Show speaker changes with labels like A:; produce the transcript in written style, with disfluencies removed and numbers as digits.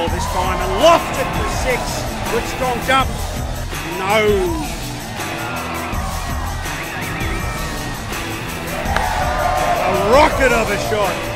A: ball this time and lofted for 6. Good strong jump. No. A rocket of a shot.